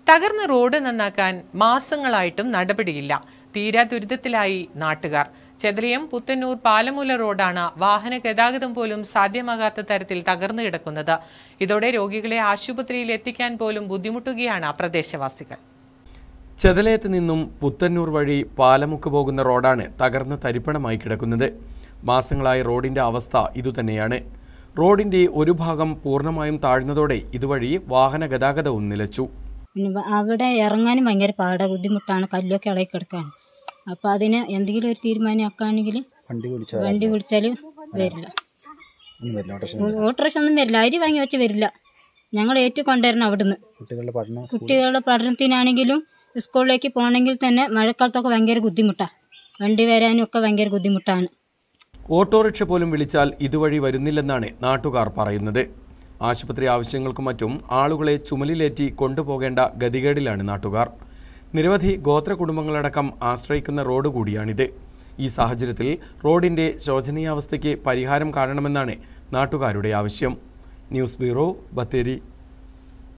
തകർന്ന റോഡ് നന്നാക്കാൻ മാസങ്ങളായിട്ടും നടപടിയില്ല. തീരാ ദുരിതത്തിലായി നാട്ടുകാർ. ചെതലയം പുത്തന്നൂർ പാലമൂല റോഡാണ് വാഹന ഗതാഗതം പോലും സാധ്യമാകാത്ത തരത്തിൽ തകർന്നു കിടക്കുന്നത്. ഇതോടെ രോഗികളെ ആശുപത്രിയിൽ എത്തിക്കാൻ പോലും ബുദ്ധിമുട്ടുകയാണ് പ്രദേശവാസികൾ. ചെതലയത്ത് നിന്നും പുത്തന്നൂർ വഴി പാലമുക്ക് പോകുന്ന റോഡാണ് തകർന്ന് തരിപ്പണമായി കിടക്കുന്നത്. മാസങ്ങളായി റോഡിന്റെ അവസ്ഥ ഇതുതന്നെയാണ്. റോഡിന്റെ ഒരു ഭാഗം പൂർണ്ണമായും താഴ്ന്നതോടെ ഇതുവഴി വാഹന ഗതാഗതവും നിലച്ചു. അവിടെ ഇറങ്ങാനും ഭയങ്കര ബുദ്ധിമുട്ടാണ്. കല്ലൊക്കെ ഇളകി കിടക്കാണ്. അപ്പോൾ അതിന് എന്തെങ്കിലും ഒരു തീരുമാനമാക്കുകയാണെങ്കിൽ വണ്ടി വിളിച്ചാൽ വരില്ല. ഓട്ടോറിക്ഷ ഒന്നും വരില്ല. അരി വാങ്ങി വെച്ച് വരില്ല. ഞങ്ങൾ ഏറ്റുകൊണ്ടുവരണം അവിടുന്ന്. കുട്ടികളുടെ പഠനത്തിനാണെങ്കിലും സ്കൂളിലേക്ക് പോകണമെങ്കിൽ തന്നെ മഴക്കാലത്തൊക്കെ ഭയങ്കര ബുദ്ധിമുട്ടാണ്. വണ്ടി വരാനും ഒക്കെ ഭയങ്കര ബുദ്ധിമുട്ടാണ്. ഓട്ടോറിക്ഷ പോലും വിളിച്ചാൽ ഇതുവഴി വരുന്നില്ലെന്നാണ് നാട്ടുകാർ പറയുന്നത്. ആശുപത്രി ആവശ്യങ്ങൾക്കും മറ്റും ആളുകളെ ചുമലിലേറ്റി കൊണ്ടുപോകേണ്ട ഗതികേടിലാണ് നാട്ടുകാർ. നിരവധി ഗോത്ര കുടുംബങ്ങളടക്കം ആശ്രയിക്കുന്ന റോഡ് കൂടിയാണിത്. ഈ സാഹചര്യത്തിൽ റോഡിന്റെ ശോചനീയാവസ്ഥയ്ക്ക് പരിഹാരം കാണണമെന്നാണ് നാട്ടുകാരുടെ ആവശ്യം. News bureau, Bathery.